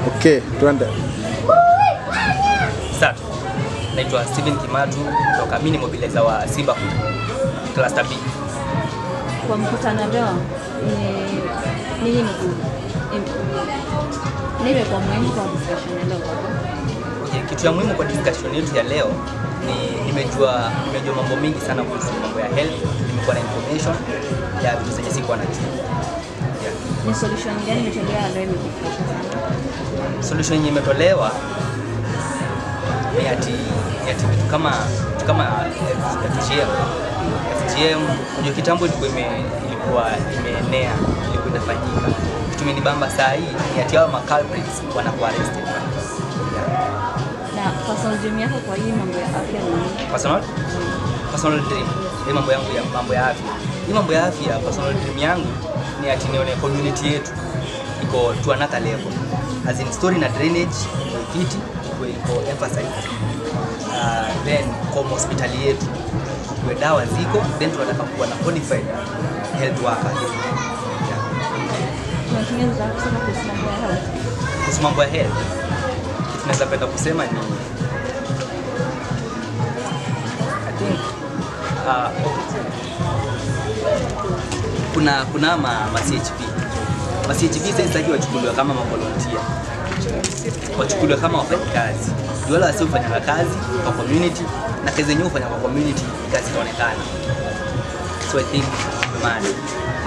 Okay, tuende. Start. Naitwa Steven Kimatu kutoka Mini Mobilizer wa Simba Cluster B. Kwa mkutano leo nini kwa muhimu kwa discussion leo? Okay, kitu ya muhimu kwa discussion yetu ya leo ni nimejua mambo mengi sana kuhusu mambo ya health. Nimekuwa na information ya vitu zenye sikuwa najua. Yeah. Ni solution gani imetolewa leo imekufurahisha sana? Solution yenye imetolewa ni ati vitu kama FGM ndio kitambo ilikuwa imeenea, ilikuwa inafanyika. Kitu imenibamba saa hii ni ati hao culprits wanakuwa arrested. Na personal dream yako kwa hii mambo ya afya ni nini? Personal dream ni mambo ya afya. Hii mambo ya afya, personal dream yangu ni ati nione community yetu iko to another level. As in story na drainage fiti iko emphasize. Then kwa hospitali yetu kwa dawa ziko, then tunataka kuwa na qualified health workers. Tunaweza kusema kuhusu mambo ya health. Tunaweza penda kusema ni I think kuna ma CHP. Ma CHP sasa wachukuliwa kama volunteer. Wachukuliwa kama wafanyakazi. Wale wasiofanya kazi kwa community na kazi yenyewe ufanya kwa community kazi itaonekana. So I think man